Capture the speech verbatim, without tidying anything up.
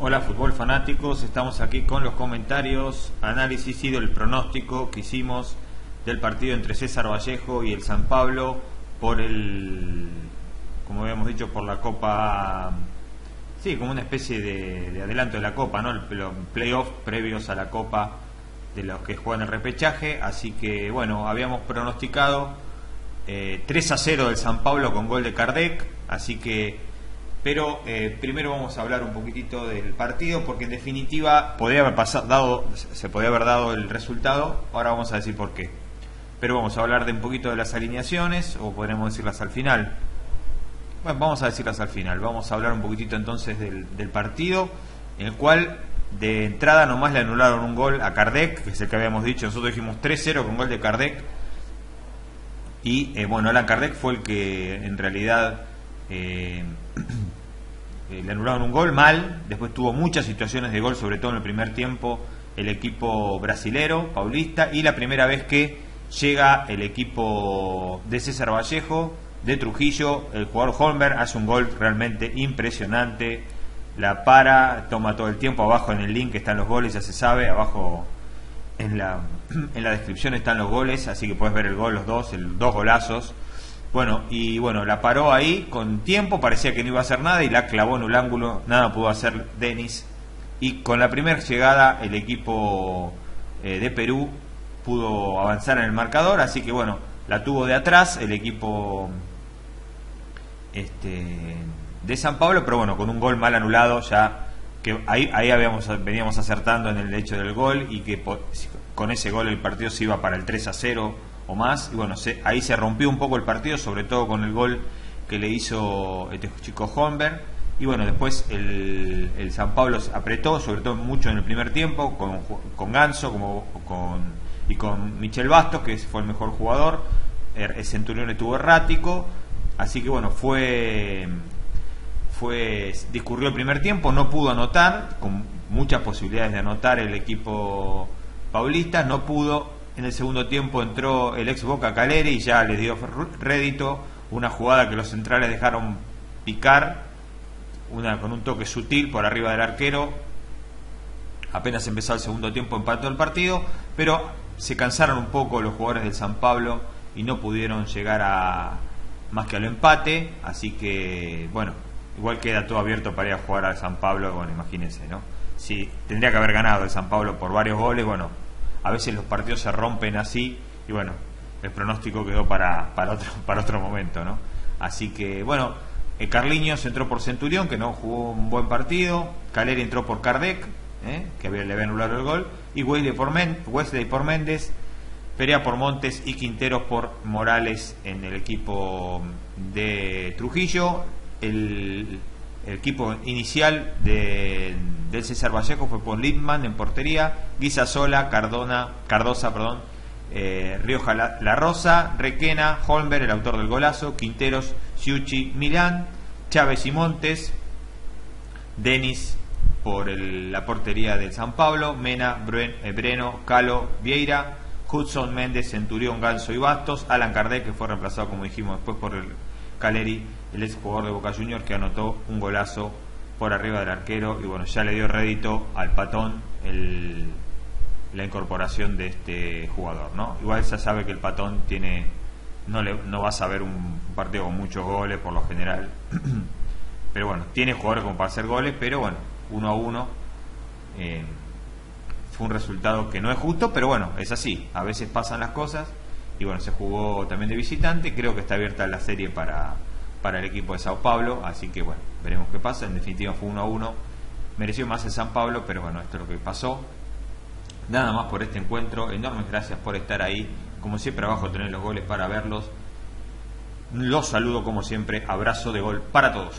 Hola fútbol fanáticos, estamos aquí con los comentarios, análisis y del pronóstico que hicimos del partido entre César Vallejo y el San Pablo por el, como habíamos dicho, por la Copa, sí, como una especie de, de adelanto de la Copa, ¿no? Los playoffs previos a la Copa de los que juegan el repechaje, así que bueno, habíamos pronosticado eh, tres a cero del San Pablo con gol de Kardec, así que pero eh, primero vamos a hablar un poquitito del partido, porque en definitiva podría haber pasado, dado, se podía haber dado el resultado. Ahora vamos a decir por qué. Pero vamos a hablar de un poquito de las alineaciones, o podremos decirlas al final. Bueno, vamos a decirlas al final. Vamos a hablar un poquitito entonces del, del partido, en el cual de entrada nomás le anularon un gol a Kardec, que es el que habíamos dicho. Nosotros dijimos tres cero con gol de Kardec. Y eh, bueno, Alan Kardec fue el que en realidad Eh, le anularon un gol mal. Después tuvo muchas situaciones de gol, sobre todo en el primer tiempo, el equipo brasilero, paulista, y la primera vez que llega el equipo de César Vallejo, de Trujillo, el jugador Holmberg hace un gol realmente impresionante, la para, toma todo el tiempo. Abajo en el link están los goles, ya se sabe, abajo en la, en la descripción están los goles, así que puedes ver el gol, los dos, el, dos golazos. Bueno, y bueno, la paró ahí con tiempo, parecía que no iba a hacer nada y la clavó en un ángulo, nada pudo hacer Denis. Y con la primera llegada el equipo eh, de Perú pudo avanzar en el marcador, así que bueno, la tuvo de atrás el equipo este, de San Pablo, pero bueno, con un gol mal anulado ya, que ahí, ahí habíamos, veníamos acertando en el hecho del gol y que con ese gol el partido se iba para el tres a cero o más, y bueno, se, ahí se rompió un poco el partido, sobre todo con el gol que le hizo este chico Holmberg. Y bueno, después el, el San Pablo apretó, sobre todo mucho en el primer tiempo, con, con Ganso como, con, y con Michel Bastos, que fue el mejor jugador. El Centurión estuvo errático, así que bueno, fue, fue discurrió el primer tiempo, no pudo anotar, con muchas posibilidades de anotar el equipo paulista, no pudo. En el segundo tiempo entró el ex Boca Caleri y ya les dio rédito, una jugada que los centrales dejaron picar, una con un toque sutil por arriba del arquero. Apenas empezó el segundo tiempo empató el partido, pero se cansaron un poco los jugadores del San Pablo y no pudieron llegar a más que al empate, así que bueno, igual queda todo abierto para ir a jugar al San Pablo. Bueno, imagínense, ¿no? Si tendría que haber ganado el San Pablo por varios goles, bueno, a veces los partidos se rompen así y bueno, el pronóstico quedó para, para, otro, para otro momento, ¿no? Así que bueno, eh, Carliños entró por Centurión, que no jugó un buen partido. Caleri entró por Kardec, ¿eh? que había, le había anulado el gol, y Wesley por, Men, Wesley por Méndez, Perea por Montes y Quinteros por Morales en el equipo de Trujillo. El, el equipo inicial de, del César Vallejo fue por Lipman en portería, Guisasola, Cardona, Cardosa, perdón, eh, Rioja La, La Rosa, Requena, Holmberg, el autor del golazo, Quinteros, Ciucci, Milán, Chávez y Montes, Denis por el, la portería del San Pablo, Mena, Bruen, eh, Breno, Calo, Vieira, Hudson, Méndez, Centurión, Ganso y Bastos, Alan Kardec, que fue reemplazado, como dijimos, después por el Caleri, el ex jugador de Boca Juniors, que anotó un golazo por arriba del arquero, y bueno, ya le dio rédito al Patón el, la incorporación de este jugador, ¿no? Igual ya sabe que el Patón tiene, no, le, no va a saber un partido con muchos goles por lo general, pero bueno, tiene jugadores como para hacer goles, pero bueno, uno a uno eh, fue un resultado que no es justo, pero bueno, es así, a veces pasan las cosas. Y bueno, se jugó también de visitante, creo que está abierta la serie para, para el equipo de Sao Paulo, así que bueno, veremos qué pasa. En definitiva fue uno a uno, mereció más el San Pablo, pero bueno, esto es lo que pasó. Nada más por este encuentro, enormes gracias por estar ahí, como siempre abajo tener los goles para verlos. Los saludo como siempre, abrazo de gol para todos.